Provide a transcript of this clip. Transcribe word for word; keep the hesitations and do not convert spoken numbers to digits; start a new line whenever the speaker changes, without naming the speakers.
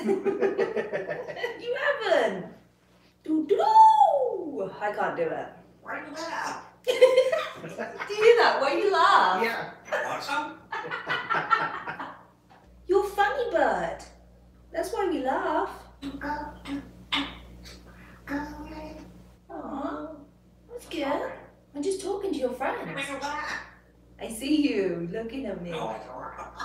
You haven't. Do do do. I can't do it.
Why do that?
Do you do that? Why you laugh?
Yeah. Want some?
You're funny, bird. That's why we laugh. Aww, that's good. I'm just talking to your friends. I see you looking at me.
No, I don't.